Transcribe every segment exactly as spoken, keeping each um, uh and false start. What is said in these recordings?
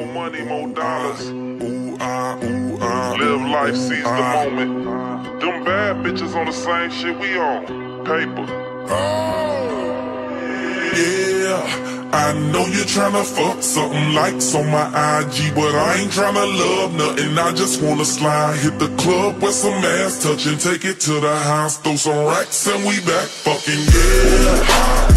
More money, more dollars. Ooh, ah, ooh, ah. Live life, seize the ah. moment. Them bad bitches on the same shit we on. Paper. Yeah, I know you're tryna fuck something likes on my I G, but I ain't tryna love nothing. I just wanna slide, hit the club with some ass touching, take it to the house, throw some racks, and we back fucking yeah.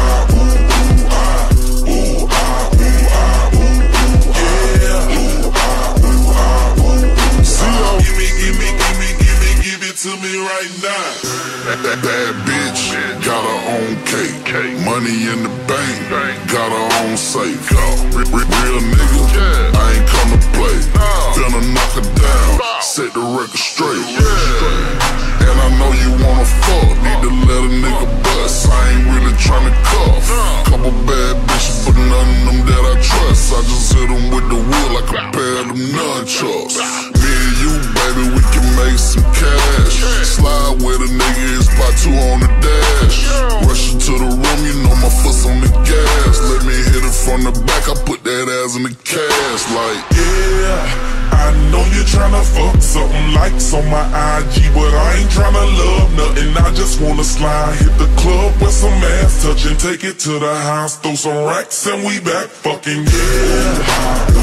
To me right now. That, that bad bitch got her own cake. Money in the bank, got her own safe. Real, real nigga, I ain't come to play. Finna knock her down, set the record straight. And I know you wanna fuck, need to let a nigga bust. I ain't really tryna cuff. Couple bad bitches, but none of them that I trust. I just hit them with the wheel like a pair of them nunchucks. Me and you, baby, we can make some cash. Slide with a nigga, it's by two on the dash. Rush to the room, you know my foot's on the gas. Let me hit it from the back, I put that ass in the cast. Like, yeah, I know you're tryna fuck something likes on my I G, but I ain't tryna love nothing. I just wanna slide, hit the club with some ass touching, take it to the house, throw some racks, and we back fucking yeah.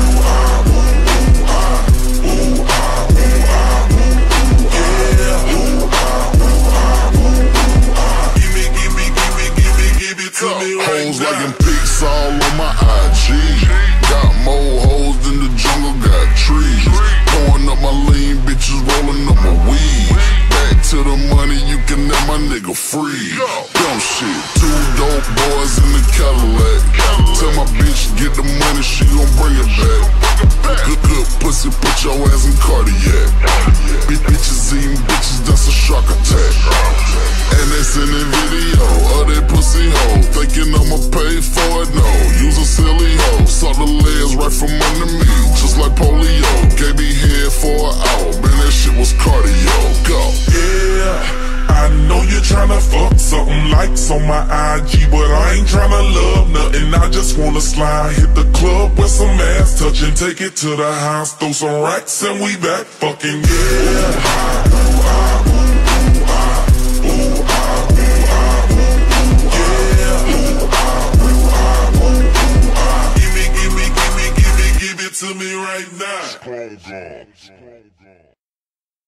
Hoes liking pics all on my I G. Got more hoes than the jungle got trees. Pouring up my lean, bitches rolling up my weed. Back to the money, you can let my nigga free. Dumb shit, two dope boys in the Cadillac. Tell my bitch get the money, she gon' bring it back. Good, good pussy, put your ass in cardiac. Bitches eating bitches, that's a shark attack. And they sending video of that pussy hoe, thinking I'ma pay for it, no. Use a silly hoe, saw the legs right from under me, just like polio. Gave me head for an hour, man, that shit was cardio. Go. Yeah, I know you're tryna fuck something likes on my I G, but I ain't tryna love nothing. I just wanna slide, hit the club with some ass touching, take it to the house, throw some racks, and we back fucking yeah.